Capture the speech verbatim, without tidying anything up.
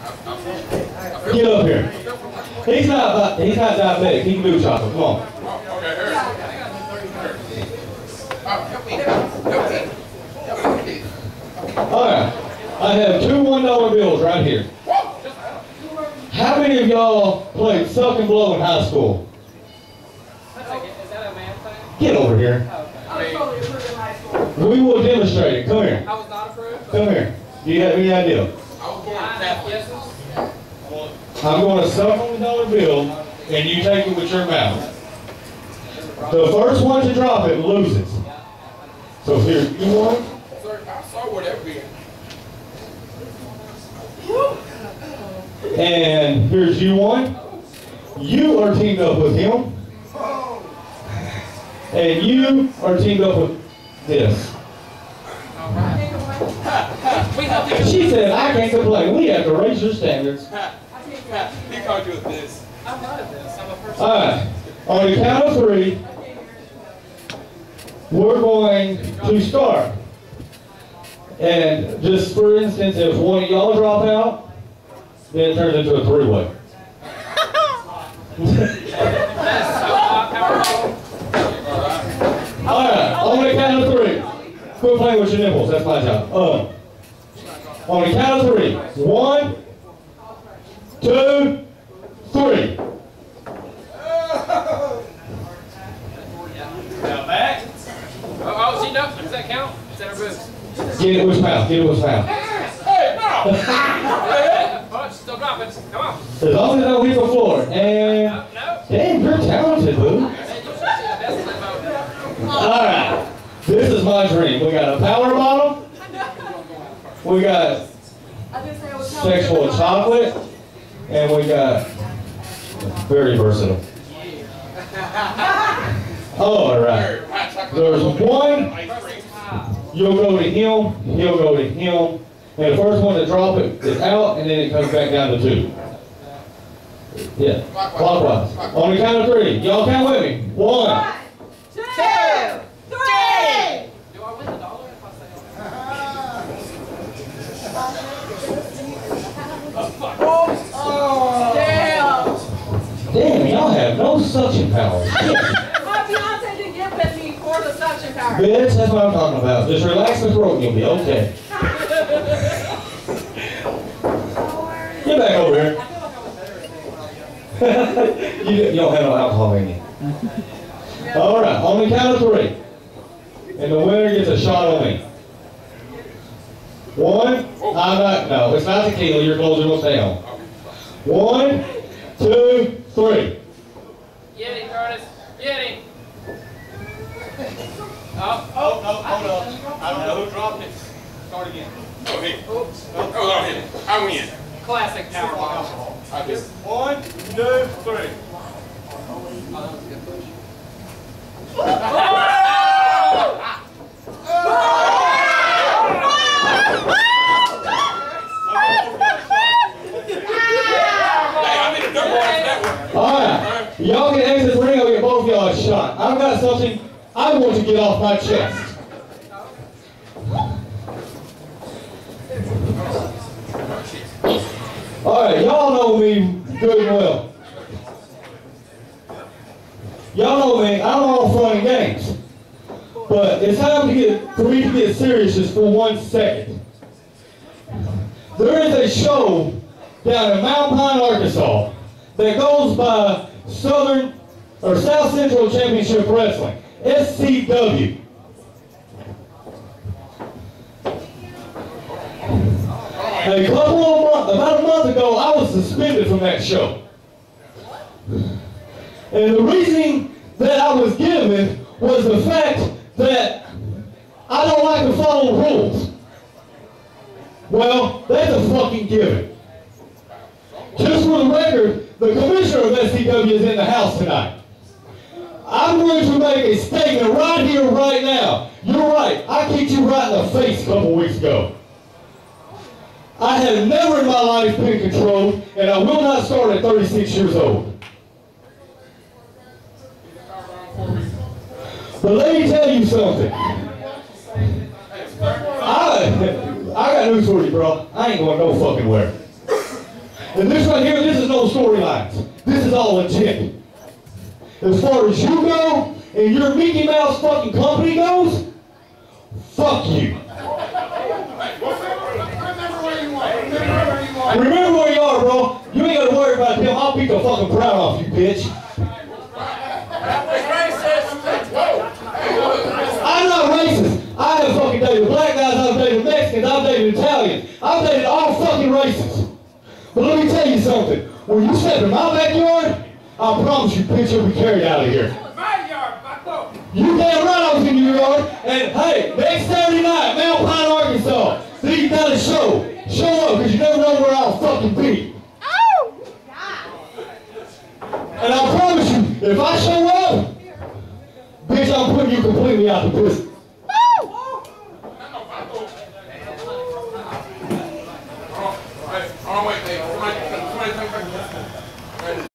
Get up here. He's not he's not diabetic. He can do chocolate. Come on. Alright. I have two one dollar bills right here. How many of y'all played suck and blow in high school? Is that a man thing? Get over here. I was totally approved in high school. We will demonstrate it. Come here. I was not approved. Come here. Do you have any idea? I was born Catholic. I'm going to suck on the dollar bill, and you take it with your mouth. The first one to drop it loses. So here, you want? Sir, I saw whatever being. And here's you one. You are teamed up with him. And you are teamed up with this. She said, I can't complain. We have to raise your standards. He called you with this. I'm not at this. I'm a person. All right. On the count of three, we're going to start. And just for instance, if one of y'all drop out, then it turns into a three-way. All right. On the count of three. Quit playing with your nipples. That's my job. Uh, on the count of three. One, two, three. Now back. Oh, oh, she knows. Does that count? Is that her boots? Get it with mouth. Get it with mouth. Hey, no! Oh, she's still dropping. Come on. As long as I don't hit the floor. And No, no. damn, you're talented, boo. Man, you should see the best of them. All right. This is my dream. We got a power bottle. We got sexual chocolate. And we got very versatile. Oh, all right. There's one. You'll go to him. He'll go to him. And the first one to drop it is out, and then it comes back down to two. Yeah, clockwise. On the count of three. Y'all count with me. One. Two, three. Do I win the dollar if I say Oh, damn. Damn, y'all have no suction power. My fiance didn't give it me for the suction power. Bitch, that's what I'm talking about. Just relax the throat and you'll be okay. Get back over here. you, you don't have no alcohol in you. All right, on the count of three. And the winner gets a shot on me. One, I'm not, no, it's not tequila, you're closing us down. One, two, three. Get him, Curtis. Get him. Oh, Oh, no, hold on. I don't know who dropped it. Start again. Oh, hey. Oh, oh, hit it. I win. classic power bottle. I just. One, two, three. Alright, y'all can exit the ring, I'll get both of y'all a shot. I've got something I want to get off my chest. Alright, y'all know me good and well. Y'all know me, I'm all fun and games. But it's time to get, for me to get serious just for one second. There is a show down in Mount Pine, Arkansas that goes by Southern or South Central Championship Wrestling, S C W. A couple of months, about a month ago, I was suspended from that show. And the reason that I was given was the fact that I don't like to follow rules. Well, that's a fucking given. Just for the record, the commissioner of S C W is in the house tonight. I'm going to make a statement right here, right now. You're right. I kicked you right in the face a couple weeks ago. I have never in my life been controlled, and I will not start at thirty-six years old. But let me tell you something. I, I got news for you, bro. I ain't going no fucking where. And this right here, this is no storylines. This is all legit. As far as you go, and your Mickey Mouse fucking company goes, fuck you. Remember where you are, bro. You ain't gotta worry about them. I'll beat the fucking crowd off you, bitch. I'm not racist. I have fucking dated black guys, I've dated Mexicans, I've dated Italians. I've dated all fucking races. But let me tell you something. When you step in my backyard, I promise you, bitch, you'll be carried out of here. My yard, bucko. You damn right I was in your yard. And hey, next Saturday night, Mount Pine, Arkansas, Leave down the show. Show up, because you never know where I'll fucking be. And I promise you, if I show up, bitch, I'm putting you completely out the business. Oh, wait, wait, somebody, somebody come back.